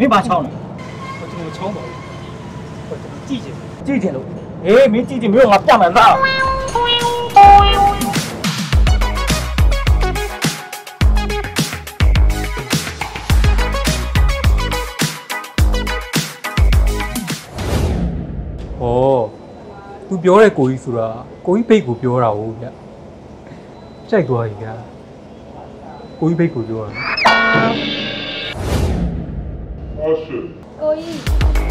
没把枪呢。 我这个枪吧，我这个季节。 季节了，哎，没季节没有我干满大。 哦，သူပြောတဲ့ကိုကြီးဆိုတာကိုကြီးဘိတ်ကိုပြောတာဟုတ်ဗျ။ကြိုက်သွားပြီဗျာ။ကိုကြီးဘိတ်ကိုပြောတာ။ကိုကြီး